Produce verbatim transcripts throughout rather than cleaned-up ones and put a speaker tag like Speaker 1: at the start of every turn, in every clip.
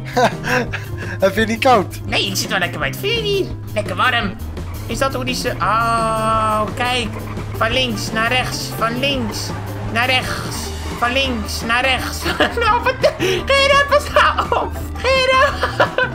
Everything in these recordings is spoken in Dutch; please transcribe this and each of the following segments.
Speaker 1: Heb je niet koud?
Speaker 2: Nee, ik zit wel lekker bij het vuur hier. Lekker warm. Is dat hoe die ze... Oh, kijk. Van links naar rechts. Van links naar rechts. Van links naar rechts. Nou, wat... Gerard, pas nou op. Gerard.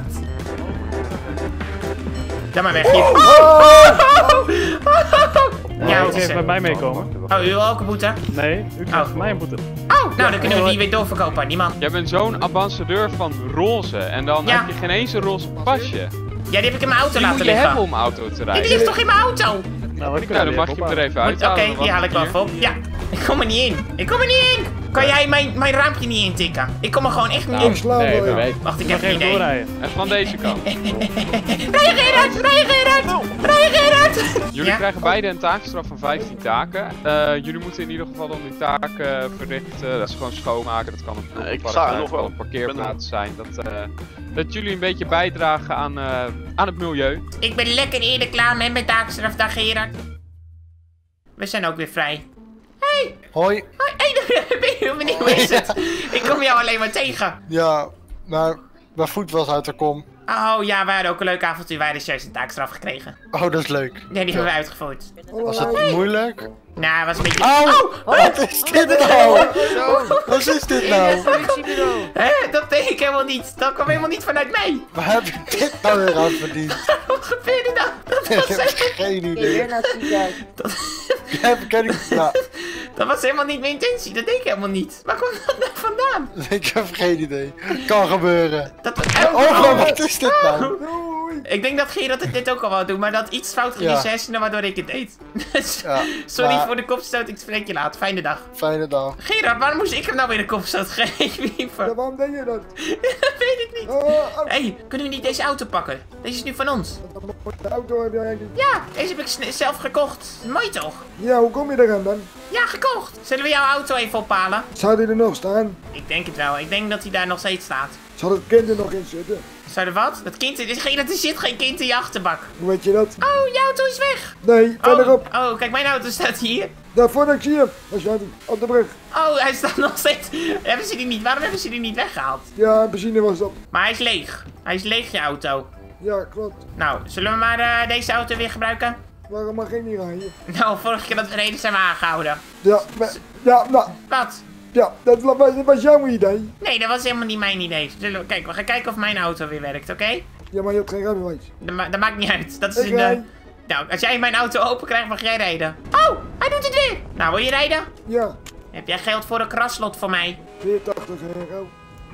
Speaker 2: Ga maar weg hier. Oh, oh, oh, oh. Ja,
Speaker 3: u even met mij meekomen.
Speaker 2: Oh, u wil ook een boete?
Speaker 3: Nee, u krijgt van mij een boete.
Speaker 2: Oh, nou dan kunnen we die weer doorverkopen aan die man.
Speaker 4: Jij bent zo'n ambassadeur van roze en dan
Speaker 2: Ja.
Speaker 4: heb je geen eens een roze pasje.
Speaker 2: Ja, die heb ik in mijn auto
Speaker 4: Die
Speaker 2: laten
Speaker 4: moet je
Speaker 2: liggen.
Speaker 4: hebben om auto te
Speaker 2: Die
Speaker 4: rijden.
Speaker 2: ligt toch in mijn auto?
Speaker 3: Nou, die
Speaker 4: Nou, dan mag je hem er even
Speaker 2: Oké,
Speaker 4: uithalen.
Speaker 2: die haal ik wel even op. Ja, ik kom er niet in. Ik kom er niet in. Kan jij mijn, mijn raampje niet intikken? Ik kom er gewoon echt niet in.
Speaker 4: Nee, dat weet ik.
Speaker 2: Wacht, ik
Speaker 3: mag
Speaker 2: heb een
Speaker 3: even
Speaker 2: idee.
Speaker 3: doorrijden.
Speaker 4: En van deze kant.
Speaker 2: Rijden Gerard, rijden Gerard, rijden Gerard.
Speaker 4: Jullie
Speaker 2: Ja?
Speaker 4: krijgen beide een taakstraf van vijftien taken. Uh, jullie moeten in ieder geval dan die taken verrichten. Dat is gewoon schoonmaken. Dat kan een,
Speaker 5: Nee, ik
Speaker 4: park-
Speaker 5: sta er
Speaker 4: uh,
Speaker 5: nog
Speaker 4: kan
Speaker 5: wel.
Speaker 4: een parkeerplaats zijn. Dat, uh, dat jullie een beetje bijdragen aan, uh, aan het milieu.
Speaker 2: Ik ben lekker eerder klaar met mijn taakstraf, dag Gerard. We zijn ook weer vrij. Hey,
Speaker 1: Hoi.
Speaker 2: hoi, hey, meneer, hoe is het? Ik kom jou alleen maar tegen.
Speaker 1: Ja, maar mijn voet was uit de kom.
Speaker 2: Oh ja, we hadden ook een leuk avontuur. Wij hadden juist een taakstraf gekregen.
Speaker 1: Oh, dat is leuk.
Speaker 2: Ja, die hebben we uitgevoerd.
Speaker 1: Was het moeilijk?
Speaker 2: Nou, het was een beetje...
Speaker 1: Auw!
Speaker 2: Oh,
Speaker 1: Wat is dit nou? Wat is dit nou?
Speaker 2: Hè? Dat deed ik helemaal niet. Dat kwam helemaal niet vanuit mij.
Speaker 1: Waar heb je dit nou weer aan verdiend?
Speaker 2: Wat gebeurde dan? Dat
Speaker 1: Ik
Speaker 2: was,
Speaker 1: heb
Speaker 2: helemaal,
Speaker 1: geen idee.
Speaker 2: dat,
Speaker 1: Ja, ken ik... Ja,
Speaker 2: dat was helemaal niet mijn intentie. Dat deed ik helemaal niet. Waar kwam dat nou vandaan?
Speaker 1: ik heb geen idee. Kan gebeuren.
Speaker 2: Dat,
Speaker 1: Oh, maar wat is dit nou?
Speaker 2: Ik denk dat Gerard het dit ook al wou doen, maar dat iets fout ging in
Speaker 1: Ja.
Speaker 2: zijn hersenen waardoor ik het deed. Dus,
Speaker 1: Ja,
Speaker 2: sorry
Speaker 1: maar-
Speaker 2: voor de kopstoot, ik spreek je later. Fijne dag.
Speaker 1: Fijne dag.
Speaker 2: Gerard, waarom moest ik hem nou weer een kopstoot geven?
Speaker 6: Ja, waarom deed je dat?
Speaker 2: Dat weet ik niet.
Speaker 6: Oh, oh,
Speaker 2: Hé, hey, kunnen we niet deze auto pakken? Deze is nu van ons.
Speaker 6: de auto heb je eigenlijk.
Speaker 2: Ja, deze heb ik sne- zelf gekocht. Mooi toch?
Speaker 6: Ja, hoe kom je eraan dan?
Speaker 2: Ja, gekocht. Zullen we jouw auto even ophalen?
Speaker 6: Zou die er nog staan?
Speaker 2: Ik denk het wel. Ik denk dat hij daar nog steeds staat.
Speaker 6: Zal het kind er nog in zitten?
Speaker 2: Zou er wat? Dat kind, er, is geen, er zit geen kind in je achterbak.
Speaker 6: Hoe weet je dat?
Speaker 2: Oh, je auto is weg.
Speaker 6: Nee,
Speaker 2: Oh,
Speaker 6: verderop.
Speaker 2: oh, kijk, mijn auto staat hier.
Speaker 6: Daarvoor dat ik zie hem. Hij staat op de brug.
Speaker 2: Oh, hij staat nog steeds. Hebben ze die niet? Waarom hebben ze die niet weggehaald?
Speaker 6: Ja, benzine was op.
Speaker 2: Maar hij is leeg. Hij is leeg, je auto.
Speaker 6: Ja, klopt.
Speaker 2: Nou, zullen we maar eh, deze auto weer gebruiken?
Speaker 6: Waarom mag ik niet rijden?
Speaker 2: Nou, vorige keer dat we reden zijn we aangehouden.
Speaker 6: Ja, maar, ja, nou,
Speaker 2: Wat?
Speaker 6: ja, dat was, dat was jouw idee.
Speaker 2: Nee, dat was helemaal niet mijn idee. Zullen we, kijk, we gaan kijken of mijn auto weer werkt, oké?
Speaker 6: Ja, maar je hebt geen rijbewijs.
Speaker 2: Dat, ma- dat maakt niet uit. Dat is
Speaker 6: Ik
Speaker 2: een... eh,
Speaker 6: rij.
Speaker 2: nou, als jij mijn auto open krijgt, mag jij rijden. Oh, hij doet het weer. Nou, wil je rijden?
Speaker 6: Ja,
Speaker 2: Heb jij geld voor een kraslot voor mij?
Speaker 6: veertachtig euro.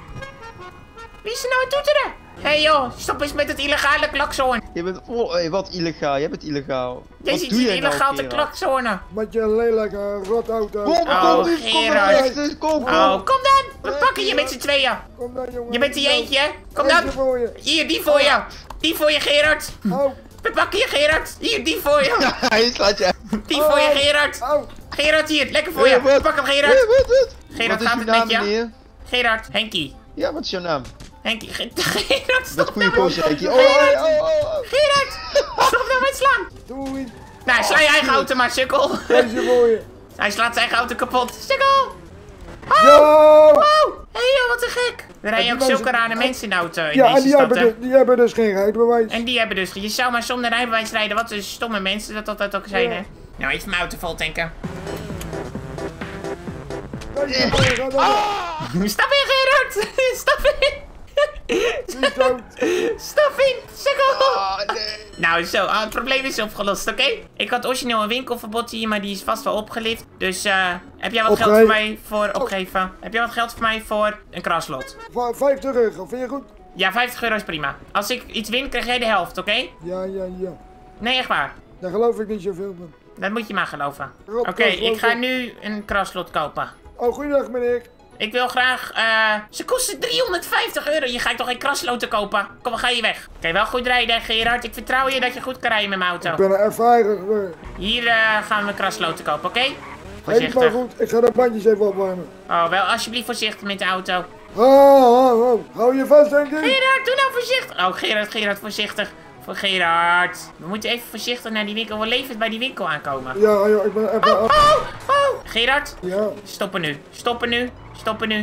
Speaker 2: Wie is er nou aan het toeteren? Hé hey joh, stop eens met het illegale klakzoorn.
Speaker 5: Je bent oh, hey, wat illegaal, jij bent illegaal.
Speaker 2: Jij
Speaker 5: wat
Speaker 2: ziet
Speaker 5: doe
Speaker 2: hier
Speaker 5: jij nou,
Speaker 2: illegaal te
Speaker 5: Gerard?
Speaker 2: klakzoornen.
Speaker 6: Met je lelijke rotauto.
Speaker 5: Kom,
Speaker 2: Oh,
Speaker 5: kom, eens, kom
Speaker 2: Gerard.
Speaker 5: naar rechts, kom, kom.
Speaker 2: Oh, kom dan. We pakken je met z'n tweeën.
Speaker 6: Kom dan, jongen.
Speaker 2: Je bent die eentje, hè? Kom
Speaker 6: Eentje
Speaker 2: dan.
Speaker 6: voor je.
Speaker 2: Hier, die voor je. Die voor je, Gerard.
Speaker 6: Oh,
Speaker 2: We pakken je, Gerard. Hier, die voor je.
Speaker 5: Hij slaat je.
Speaker 2: Die voor je, Gerard.
Speaker 6: oh.
Speaker 2: Gerard, hier. Lekker voor je.
Speaker 5: Ja, wat?
Speaker 2: Pak hem,
Speaker 5: Hey,
Speaker 2: Gerard.
Speaker 5: wat, wat?
Speaker 2: Gerard,
Speaker 5: Wat is
Speaker 2: gaat
Speaker 5: uw
Speaker 2: het
Speaker 5: naam,
Speaker 2: met je?
Speaker 5: meneer?
Speaker 2: Gerard, Henkie.
Speaker 5: Ja, wat is jouw naam?
Speaker 2: Henkie, Ge- Gerard,
Speaker 5: Met
Speaker 2: stop
Speaker 5: goede
Speaker 2: nou met...
Speaker 5: koos, Henkie. Oh, oh, oh, oh.
Speaker 2: Gerard, stop nou met slaan.
Speaker 6: Doei.
Speaker 2: Nou, sla je eigen auto maar, sukkel.
Speaker 6: Deze voor je.
Speaker 2: Hij slaat zijn eigen auto kapot. Sukkel.
Speaker 6: Yo!
Speaker 2: Wow. Hé hey, joh, wat een gek. Er rijden
Speaker 6: die
Speaker 2: ook zulke
Speaker 6: mensen-
Speaker 2: rare mensen in de auto in
Speaker 6: Ja, en
Speaker 2: deze
Speaker 6: die
Speaker 2: stad,
Speaker 6: hebben,
Speaker 2: hè.
Speaker 6: dus, die hebben dus geen rijbewijs.
Speaker 2: En die hebben dus... Je zou maar zonder rijbewijs rijden. Wat een stomme mensen dat dat ook zijn,
Speaker 6: Ja.
Speaker 2: hè. Nou, even mijn auto vol tanken.
Speaker 6: Deze voor je, ga dan.
Speaker 2: Stap in, Gerard. Stap in.
Speaker 6: Die is dood.
Speaker 2: Stap in, sukkel.
Speaker 5: Ah, nee.
Speaker 2: Nou, zo, ah, het probleem is opgelost, oké? Ik had origineel een winkelverbod hier, maar die is vast wel opgelicht. Dus, eh, heb jij wat geld
Speaker 6: Opgeven.
Speaker 2: voor mij voor opgeven? Heb jij wat geld voor mij voor een kraslot?
Speaker 6: Va- vijftig euro, vind je goed?
Speaker 2: Ja, vijftig euro is prima. Als ik iets win, krijg jij de helft, oké?
Speaker 6: Ja, ja, ja.
Speaker 2: Nee, echt waar.
Speaker 6: Daar geloof ik niet zoveel van.
Speaker 2: Dat moet je maar geloven.
Speaker 6: Rob,
Speaker 2: Oké,
Speaker 6: Rob,
Speaker 2: ik
Speaker 6: Rob,
Speaker 2: ga
Speaker 6: Rob.
Speaker 2: nu een kraslot kopen.
Speaker 6: Oh, goeiedag meneer.
Speaker 2: Ik wil graag, eh... Ze kosten driehonderdvijftig euro. Je gaat toch geen krasloten kopen? Kom, dan ga je weg. Oké, wel goed rijden, Gerard. Ik vertrouw je dat je goed kan rijden met mijn
Speaker 6: Ik
Speaker 2: auto.
Speaker 6: ben een ervaren. eh,
Speaker 2: Hier eh, gaan we krasloten kopen, oké?
Speaker 6: Helemaal
Speaker 2: Voorzichtig.
Speaker 6: goed. Ik ga de bandjes even opwarmen.
Speaker 2: Oh, wel alsjeblieft voorzichtig met de auto.
Speaker 6: Oh, oh, oh. Hou je vast, denk ik.
Speaker 2: Gerard, doe nou voorzichtig. Oh, Gerard, Gerard, voorzichtig. Voor Gerard. We moeten even voorzichtig naar die winkel. We levend bij die winkel aankomen.
Speaker 6: Ja, ja, ik ben even...
Speaker 2: Oh, oh, oh. Gerard,
Speaker 6: Ja,
Speaker 2: stoppen nu. Stoppen nu. Stoppen nu.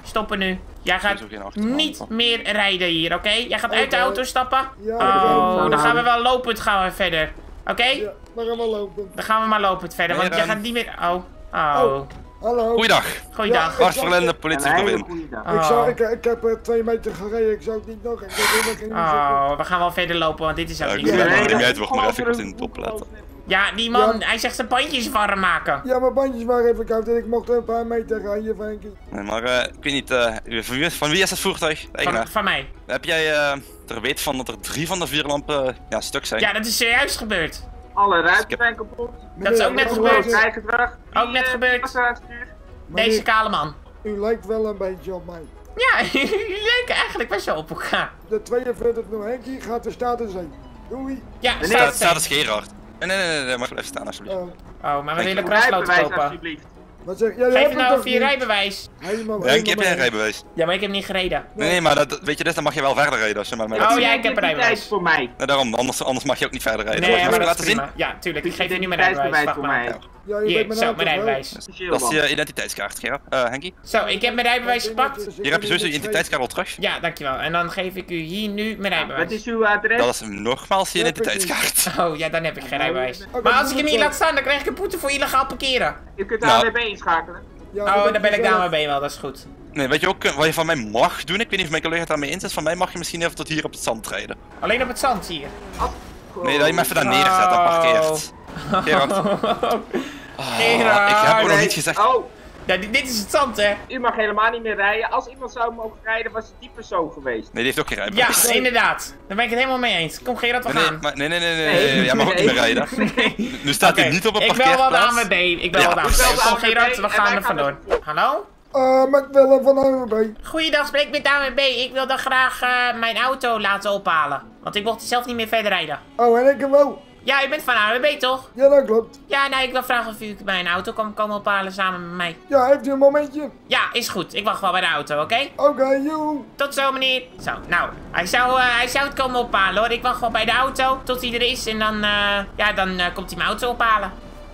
Speaker 2: stoppen nu. Jij gaat
Speaker 7: Sowieso geen achterhand.
Speaker 2: niet meer rijden hier, oké? Jij gaat uit de
Speaker 6: Oké.
Speaker 2: auto stappen.
Speaker 6: Ja,
Speaker 2: Oh, dan gaan we wel lopend gaan we verder. Oké?
Speaker 6: Ja, we gaan wel lopen.
Speaker 2: Dan gaan we maar lopend verder, want jij
Speaker 7: Meneer,
Speaker 2: gaat niet meer... Oh. Oh.
Speaker 6: Oh. Hallo.
Speaker 7: Goeiedag.
Speaker 2: Goeiedag.
Speaker 6: Ja,
Speaker 7: Bart Verlinde, politie Gordin.
Speaker 6: Ik, zou,
Speaker 2: Oh.
Speaker 6: ik, ik heb uh, twee meter gereden, ik zou het niet nog. Ik heb helemaal geen muziek.
Speaker 2: Oh, we gaan wel verder lopen, want dit is ook
Speaker 7: Ja,
Speaker 2: niet
Speaker 7: ik
Speaker 2: zo.
Speaker 7: weet
Speaker 6: Ja.
Speaker 7: niet uit, wacht maar even, ik was in het opletten.
Speaker 2: Ja, die man,
Speaker 6: Ja.
Speaker 2: hij zegt zijn bandjes warm maken.
Speaker 6: Ja, mijn bandjes waren even koud en ik mocht een paar meter rijden, Frankie.
Speaker 7: Nee, maar uh, ik weet niet, uh, van, wie, van wie is het voertuig? De
Speaker 2: Van,
Speaker 7: eigenaar.
Speaker 2: van mij.
Speaker 7: Heb jij uh, er weet van dat er drie van de vier lampen uh, ja, stuk zijn?
Speaker 2: Ja, dat is serieus gebeurd.
Speaker 8: Alle ruiten zijn kapot.
Speaker 2: Dat is ook net gebeurd.
Speaker 8: Rijgedrag.
Speaker 2: Ook net gebeurd. Deze kale man.
Speaker 6: U lijkt wel een beetje op mij.
Speaker 2: Ja, jullie lijken eigenlijk best wel op elkaar.
Speaker 6: De tweeënveertig nul Henkie gaat de status zijn. Doei.
Speaker 2: Ja,
Speaker 7: Staat,
Speaker 2: staat
Speaker 7: staat is Gerard. Nee, nee, nee, nee, nee, mag blijven staan alsjeblieft.
Speaker 6: Oh,
Speaker 2: Oh, maar we
Speaker 7: Kijk,
Speaker 2: willen krasloten
Speaker 8: Rijbewijs
Speaker 2: kopen.
Speaker 8: alsjeblieft.
Speaker 6: wat zeg je? Ja,
Speaker 2: Geef
Speaker 6: hebt
Speaker 2: me
Speaker 6: het
Speaker 2: nou
Speaker 6: toch
Speaker 2: vier
Speaker 6: niet?
Speaker 2: rijbewijs.
Speaker 6: Helemaal,
Speaker 7: Henk, heb jij
Speaker 6: helemaal
Speaker 7: een rijbewijs?
Speaker 2: Ja, maar ik heb niet gereden.
Speaker 7: Nee, nee, maar dat, weet je dit, dan mag je wel verder rijden als je maar met
Speaker 2: Oh,
Speaker 7: dat-
Speaker 2: ja, ik heb een rijbewijs.
Speaker 8: Identiteit voor mij.
Speaker 7: Nee, daarom, anders, anders mag je ook niet verder rijden.
Speaker 2: Nee,
Speaker 7: Mag je
Speaker 2: maar
Speaker 7: even
Speaker 2: dat is
Speaker 7: laten zien?
Speaker 2: prima. Ja, tuurlijk. Ik geef je nu mijn rijbewijs. Wacht
Speaker 8: voor
Speaker 2: maar.
Speaker 8: mij.
Speaker 6: Ja, je
Speaker 2: Hier,
Speaker 6: weet mijn
Speaker 2: zo,
Speaker 6: naam
Speaker 2: mijn
Speaker 6: toch wel?
Speaker 2: rijbewijs.
Speaker 7: Dat is je identiteitskaart, Gerard. Eh, Henkie?
Speaker 2: Zo, ik heb mijn rijbewijs gepakt.
Speaker 7: Hier heb je sowieso je identiteitskaart al terug.
Speaker 2: Ja, dankjewel. En dan geef ik u hier nu mijn
Speaker 8: Wat
Speaker 2: rijbewijs.
Speaker 8: is uw adres?
Speaker 7: Dat is nogmaals je identiteitskaart.
Speaker 2: Oh, ja, dan heb ik geen rijbewijs.
Speaker 6: Oké,
Speaker 2: Maar als ik
Speaker 6: doe
Speaker 2: hem
Speaker 6: het
Speaker 2: hier
Speaker 6: wel.
Speaker 2: laat staan, dan krijg ik een boete voor illegaal parkeren.
Speaker 8: Je kunt de
Speaker 7: Nou.
Speaker 8: A W B inschakelen.
Speaker 6: Ja,
Speaker 2: Oh, dan ben ik
Speaker 6: zelf.
Speaker 2: daar mee wel, dat is goed.
Speaker 7: Nee, weet je ook eh, wat je van mij mag doen? Ik weet niet of mijn collega het daarmee inzet. Van mij mag je misschien even tot hier op het zand rijden.
Speaker 2: Alleen op het zand hier.
Speaker 7: Nee, dat je hem even daar neerzet en parkeert. Gerard. Ah,
Speaker 2: Gerard.
Speaker 7: ik heb ook nog
Speaker 8: Nee.
Speaker 7: niet gezegd.
Speaker 8: Oh,
Speaker 2: Ja, dit, dit is het zand, hè?
Speaker 8: u mag helemaal niet meer rijden. Als iemand zou mogen rijden, was het die persoon geweest.
Speaker 7: Nee, die heeft ook geen
Speaker 2: Ja,
Speaker 7: rijbewijs.
Speaker 2: inderdaad. Daar ben ik het helemaal mee eens. Kom Gerard, we
Speaker 7: Nee, nee,
Speaker 2: gaan.
Speaker 7: maar, nee, nee, nee, nee, nee, jij mag ook niet meer rijden. Nu staat
Speaker 2: Oké,
Speaker 7: hij niet op een
Speaker 2: ik bel wel de
Speaker 7: parkeerplaats.
Speaker 2: A N W B. Ik bel
Speaker 7: Ja.
Speaker 2: wel de A N W
Speaker 8: Ik bel
Speaker 2: B.
Speaker 8: de
Speaker 2: Kom
Speaker 8: A N W B
Speaker 2: Gerard, we
Speaker 8: en
Speaker 2: gaan
Speaker 8: wij
Speaker 2: er
Speaker 8: gaan
Speaker 2: vandoor.
Speaker 8: er-
Speaker 2: Hallo?
Speaker 6: Eh, met Willem van A W B.
Speaker 2: Goeiedag, spreek met de A N W B. Ik wil dan graag eh, mijn auto laten ophalen. Want ik mocht zelf niet meer verder rijden.
Speaker 6: Oh, en ik hem wel.
Speaker 2: Ja, u bent van A N W B, toch?
Speaker 6: Ja, dat klopt.
Speaker 2: Ja, nee, ik wil vragen of u mijn auto kan komen ophalen samen met mij.
Speaker 6: Ja, heeft u een momentje?
Speaker 2: Ja, is goed. Ik wacht wel bij de auto, oké?
Speaker 6: Oké, joe.
Speaker 2: Tot zo, meneer. Zo, nou, hij zou, eh, hij zou het komen ophalen, hoor. Ik wacht wel bij de auto tot hij er is en dan, eh, ja, dan eh, komt hij mijn auto ophalen.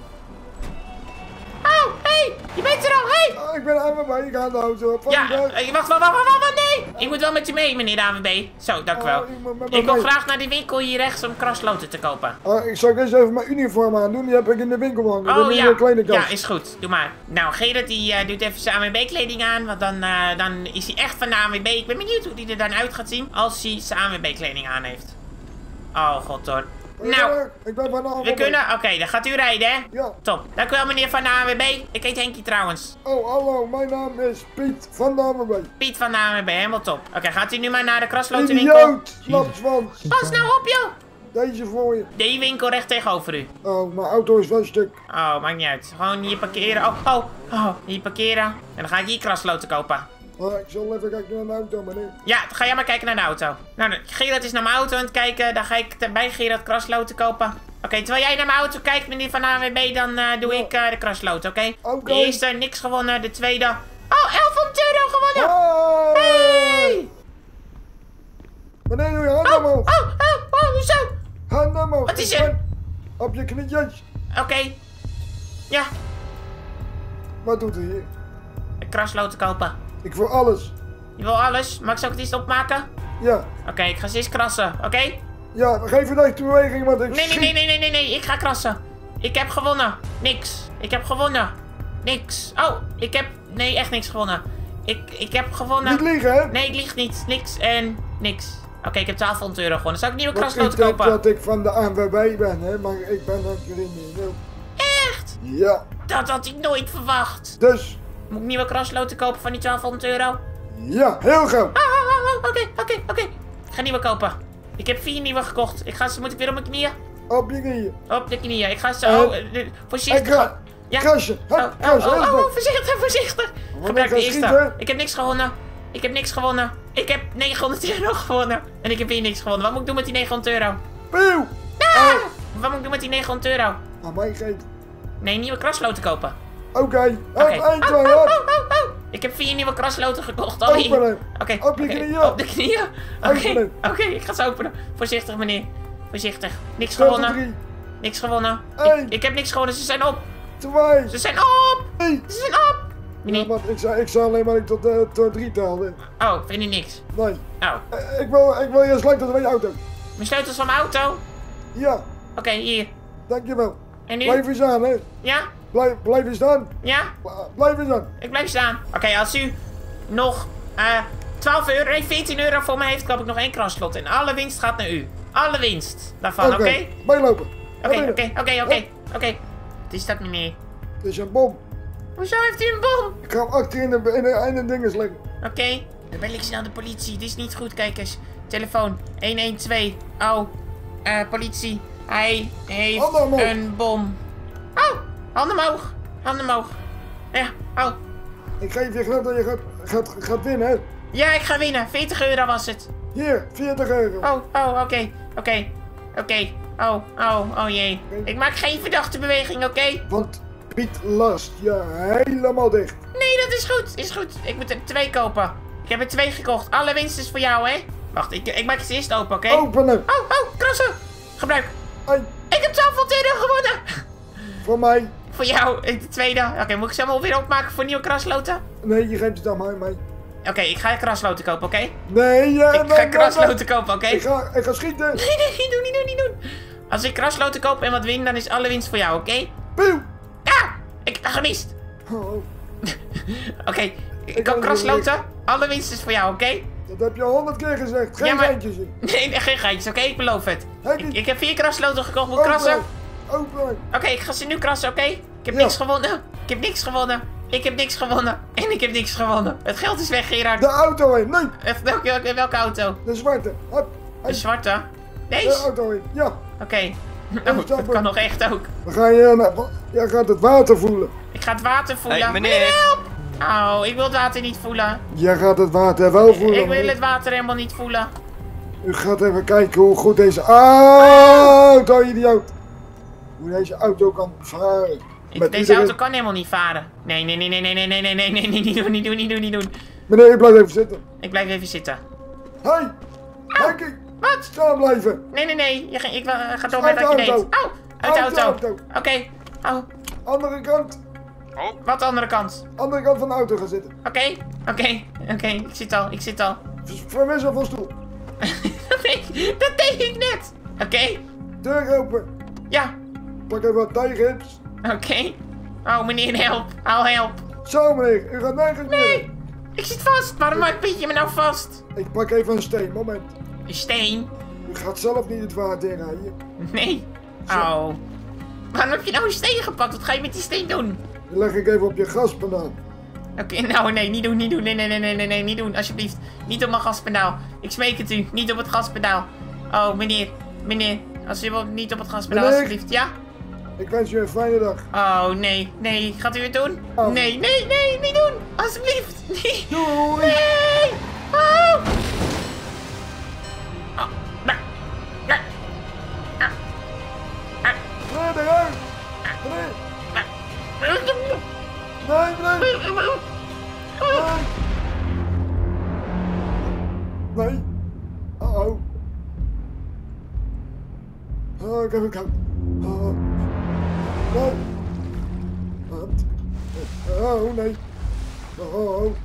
Speaker 2: Oh, hé, hey, je bent er al, hé! Hey.
Speaker 6: Ah, ik ben A W B, ik ga de auto op.
Speaker 2: Ja,
Speaker 6: Vandaag.
Speaker 2: eh, wacht, wacht, wacht, wacht, wacht, nee! Ik moet wel met je mee, meneer de A N W B. Zo, dank u wel.
Speaker 6: Oh, ik moet met me
Speaker 2: Ik wil
Speaker 6: mee.
Speaker 2: graag naar die winkel hier rechts om krasloten te kopen.
Speaker 6: Ah, ik zal eens even mijn uniform aandoen, die heb ik in de winkel hangen.
Speaker 2: Oh
Speaker 6: in de
Speaker 2: ja,
Speaker 6: kledingkast.
Speaker 2: ja, is goed. Doe maar. Nou, Gerard die eh, doet even zijn A N W B-kleding aan, want dan, eh, dan is hij echt van de A N W B. Ik ben benieuwd hoe hij er dan uit gaat zien als hij zijn A N W B-kleding aan heeft. Oh, god hoor. Nou,
Speaker 6: Ja, ik ben van de A W B.
Speaker 2: we kunnen... Oké, dan gaat u rijden, hè?
Speaker 6: Ja.
Speaker 2: Top. Dank u wel, meneer van de A N W B. Ik heet Henkie trouwens.
Speaker 6: Oh, hallo, mijn naam is Piet van de A W B.
Speaker 2: Piet van de A N W B, helemaal top. Oké, gaat u nu maar naar de kraslotenwinkel?
Speaker 6: Idioot, slapswans.
Speaker 2: Pas nou op, joh!
Speaker 6: Deze voor je.
Speaker 2: Die winkel recht tegenover u.
Speaker 6: Oh, mijn auto is wel stuk.
Speaker 2: Oh, maakt niet uit. Gewoon hier parkeren. Oh, oh, oh. Hier parkeren. En dan ga ik hier krasloten kopen.
Speaker 6: Ah, ik zal even kijken naar de auto, meneer.
Speaker 2: Ja, dan ga jij maar kijken naar de auto. Nou, dan- Gerard is naar mijn auto aan het kijken. Dan ga ik te- bij Gerard krasloten kopen. Oké, terwijl jij naar mijn auto kijkt, meneer van A N W B, dan eh, doe
Speaker 6: Ja.
Speaker 2: ik eh, de krasloten, oké?
Speaker 6: Oké.
Speaker 2: De eerste, niks gewonnen. De tweede... Oh, elfhonderd euro gewonnen!
Speaker 6: Hey!
Speaker 2: Hey!
Speaker 6: Meneer, doe je hand
Speaker 2: Oh,
Speaker 6: omhoog.
Speaker 2: oh, oh, oh, hoezo?
Speaker 6: Hand omhoog.
Speaker 2: Wat is
Speaker 6: Ik
Speaker 2: er?
Speaker 6: ben Op je knietjes.
Speaker 2: Oké. Ja,
Speaker 6: Wat doet u hier?
Speaker 2: ik krasloten kopen.
Speaker 6: Ik voor alles.
Speaker 2: Je wil alles? Mag ik ze ook het eerst opmaken?
Speaker 6: Ja.
Speaker 2: Oké, ik ga ze eerst krassen, oké?
Speaker 6: Ja, geef een echt beweging, want ik
Speaker 2: Nee, nee,
Speaker 6: schiet.
Speaker 2: nee, nee, nee, nee, nee, ik ga krassen. Ik heb gewonnen. Niks. Ik heb gewonnen. Niks. Oh, ik heb... Nee, echt niks gewonnen. Ik, ik heb gewonnen.
Speaker 6: Niet liegen, hè?
Speaker 2: Nee, ik lieg niet. Niks en niks. Oké, ik heb twaalfhonderd euro gewonnen. Zal ik nieuwe
Speaker 6: Want u
Speaker 2: krasloten
Speaker 6: denkt
Speaker 2: kopen?
Speaker 6: dat ik van de A N W B ben, hè? Maar ik ben ook crimineel.
Speaker 2: Echt?
Speaker 6: Ja.
Speaker 2: Dat had ik nooit verwacht.
Speaker 6: Dus,
Speaker 2: Moet ik nieuwe krasloten kopen van die twaalfhonderd euro?
Speaker 6: ja, heel gauw.
Speaker 2: Oh, oh, oh, oké, oké, oké. Ik ga nieuwe kopen. Ik heb vier nieuwe gekocht. Ik ga ze... Moet ik weer op mijn knieën?
Speaker 6: Op je knieën.
Speaker 2: Op de knieën. Ik ga ze...
Speaker 6: Eh,
Speaker 2: Oh, eh,
Speaker 6: En
Speaker 2: voorzichtig.
Speaker 6: kra
Speaker 2: Ja.
Speaker 6: krasje.
Speaker 2: Oh,
Speaker 6: Hup,
Speaker 2: oh,
Speaker 6: krasje.
Speaker 2: oh,
Speaker 6: heel
Speaker 2: oh,
Speaker 6: snel.
Speaker 2: oh, voorzichtig, voorzichtig. Gebruik de
Speaker 6: gaan
Speaker 2: eerste.
Speaker 6: schieten?
Speaker 2: Ik heb niks gewonnen. Ik heb niks gewonnen. Ik heb negenhonderd euro gewonnen. En ik heb hier niks gewonnen. Wat moet ik doen met die negenhonderd euro?
Speaker 6: Pieuw.
Speaker 2: Ah!
Speaker 6: Oh.
Speaker 2: Wat moet ik doen met die negenhonderd euro?
Speaker 6: Aan mij geven.
Speaker 2: Nee, nieuwe krasloten kopen.
Speaker 6: Oké. Hup,
Speaker 2: Oké.
Speaker 6: één,
Speaker 2: Oh,
Speaker 6: twee,
Speaker 2: oh,
Speaker 6: hup.
Speaker 2: oh, oh, oh. Ik heb vier nieuwe krasloten gekocht. alweer.
Speaker 6: Openen.
Speaker 2: Oké.
Speaker 6: Op je
Speaker 2: oké,
Speaker 6: knieën.
Speaker 2: Op de knieën. Oké.
Speaker 6: Openen.
Speaker 2: Oké, ik ga ze openen. Voorzichtig, meneer. Voorzichtig. Niks
Speaker 6: Tot
Speaker 2: gewonnen.
Speaker 6: drie,
Speaker 2: Niks gewonnen.
Speaker 6: Eén.
Speaker 2: Ik, ik heb niks gewonnen. Ze zijn op.
Speaker 6: twee,
Speaker 2: Ze zijn op.
Speaker 6: drie,
Speaker 2: Ze zijn op. meneer.
Speaker 6: want ik zei, ik zei alleen maar ik tot, uh, tot drie telde.
Speaker 2: Oh, vind je niks?
Speaker 6: Nee.
Speaker 2: Oh.
Speaker 6: Uh, ik, wil, ik wil je sleutels van je auto.
Speaker 2: Mijn sleutels van mijn auto?
Speaker 6: Ja.
Speaker 2: Oké, okay, hier.
Speaker 6: Dankjewel.
Speaker 2: En nu?
Speaker 6: Blijf eens staan, hè.
Speaker 2: Ja?
Speaker 6: Blijf, blijf eens staan.
Speaker 2: Ja?
Speaker 6: Blijf eens staan.
Speaker 2: Ik blijf staan. Oké, okay, als u nog uh, twaalf euro, nee, veertien euro voor mij heeft, koop ik nog één kraslot. En alle winst gaat naar u. Alle winst daarvan, oké?
Speaker 6: Okay. Bijlopen.
Speaker 2: Oké, oké, oké, oké, oké. Wat is dat, meneer?
Speaker 6: Het is een bom.
Speaker 2: Hoezo heeft u een bom?
Speaker 6: Ik ga hem achter in de, in de, in de dingen leggen.
Speaker 2: Oké, okay. Dan bel ik snel de politie. Dit is niet goed, kijkers. Telefoon een een twee. Oh, uh, politie. Hij heeft een bom. Oh, handen omhoog. Handen omhoog. Ja, oh.
Speaker 6: Ik geef je geld dat je gaat, gaat, gaat winnen, hè?
Speaker 2: Ja, ik ga winnen. veertig euro was het.
Speaker 6: Hier, veertig euro.
Speaker 2: Oh, oh, oké. Okay. Oké, okay. oké. Okay. Oh, oh, oh jee. Okay. Ik maak geen verdachte beweging, oké? Okay?
Speaker 6: Want Piet last je helemaal dicht.
Speaker 2: Nee, dat is goed. Is goed. Ik moet er twee kopen. Ik heb er twee gekocht. Alle winst is voor jou, hè? Wacht, ik, ik maak het eerst open, oké? Okay?
Speaker 6: Openen.
Speaker 2: Oh, oh, krassen. Gebruik.
Speaker 6: Hey.
Speaker 2: Ik heb twaalfhonderd euro gewonnen.
Speaker 6: Voor mij.
Speaker 2: Voor jou, de tweede. Oké, okay, moet ik ze allemaal weer opmaken voor nieuwe krasloten?
Speaker 6: Nee, je geeft het aan mij mee.
Speaker 2: Oké, okay, ik ga krasloten kopen, oké? Okay?
Speaker 6: Nee, ja,
Speaker 2: Ik
Speaker 6: nee,
Speaker 2: ga krasloten
Speaker 6: nee.
Speaker 2: kopen, oké? Okay?
Speaker 6: Ik ga, ik ga schieten.
Speaker 2: Nee, nee, niet doen, niet doen, niet doen. Als ik krasloten koop en wat win, dan is alle winst voor jou, oké? Okay?
Speaker 6: Pieuw.
Speaker 2: Ja, ik heb het gemist.
Speaker 6: Oh.
Speaker 2: Oké, okay, ik koop krasloten. Alle winst is voor jou, oké? Okay?
Speaker 6: Dat heb je al honderd keer gezegd. Geen
Speaker 2: ja, maar...
Speaker 6: geintjes in.
Speaker 2: Nee, nee, geen geintjes, oké? Okay? Ik beloof het.
Speaker 6: Hey,
Speaker 2: ik, ik heb vier krasloten gekocht, moet krassen.
Speaker 6: Open.
Speaker 2: Oké, okay, ik ga ze nu krassen, oké? Okay? Ik heb ja. niks gewonnen. Ik heb niks gewonnen. Ik heb niks gewonnen. En ik heb niks gewonnen. Het geld is weg, Gerard.
Speaker 6: De auto in, nee.
Speaker 2: Welke, welke, welke auto?
Speaker 6: De zwarte. Hup.
Speaker 2: De zwarte? Deze?
Speaker 6: De auto in, ja.
Speaker 2: Oké. Okay. Oh, dat kan nog echt ook.
Speaker 6: Dan ga je, jij gaat het water voelen.
Speaker 2: Ik ga het water voelen.
Speaker 7: Hey, meneer.
Speaker 2: Help! Oh, ik wil het water niet voelen.
Speaker 6: Jij gaat het water wel voelen.
Speaker 2: Ik wil het water helemaal niet voelen.
Speaker 6: U gaat even kijken hoe goed deze auto, idioot. Hoe deze auto kan varen.
Speaker 2: Ik, deze iedereen... auto kan helemaal niet varen. Nee, nee, nee, nee, nee, nee, nee, nee, nee, nee, niet doen, niet doen, niet doen, niet doen.
Speaker 6: Meneer, ik blijf even zitten.
Speaker 2: Ik blijf even zitten.
Speaker 6: Hé, hey, kijk ik.
Speaker 2: Wat?
Speaker 6: Staan blijven.
Speaker 2: Nee, nee, nee, je, ik ga door met wat je deed. Oh, uit de auto. auto. Oké, okay. Oh.
Speaker 6: Andere kant.
Speaker 7: Oh.
Speaker 2: Wat de andere kant?
Speaker 6: Andere kant van de auto gaan zitten.
Speaker 2: Oké, okay. oké, okay. oké, okay. ik zit al, ik zit al.
Speaker 6: Verwissel van stoel.
Speaker 2: Dat deed ik net. Oké. Okay.
Speaker 6: Deur open.
Speaker 2: Ja.
Speaker 6: Pak even wat tijgips.
Speaker 2: Oké. Okay. Oh, meneer, help. I'll help.
Speaker 6: Zo, meneer. U gaat nergens meer.
Speaker 2: Nee. Ik zit vast. Waarom maakt Pietje me nou vast?
Speaker 6: Ik pak even een steen. Moment.
Speaker 2: Een steen?
Speaker 6: U gaat zelf niet het water inrijden.
Speaker 2: Nee. Oh. Waarom heb je nou een steen gepakt? Wat ga je met die steen doen?
Speaker 6: Die leg ik even op je gaspedaal.
Speaker 2: Oké, okay, nou nee, niet doen, niet doen. Nee, nee, nee, nee, nee, nee, niet doen. Alsjeblieft. Niet op mijn gaspedaal. Ik smeek het u. Niet op het gaspedaal. Oh, meneer. Meneer. Als u wilt, niet op het gaspedaal, meneer, alsjeblieft. Ja?
Speaker 6: Ik wens u een fijne dag.
Speaker 2: Oh, nee. Nee. Gaat u het doen?
Speaker 6: Oh.
Speaker 2: Nee, nee, nee, niet doen. Alsjeblieft. Nee.
Speaker 6: Doei.
Speaker 2: Nee. Oh. Oh. Nee. Nee. Ah. Ah.
Speaker 6: Nee, eruit. Nee. Nee, nee. Nee. Nee. Uh-oh. Oh, ik heb een koud. Oh. Nee. Wat? Oh, nee. Oh.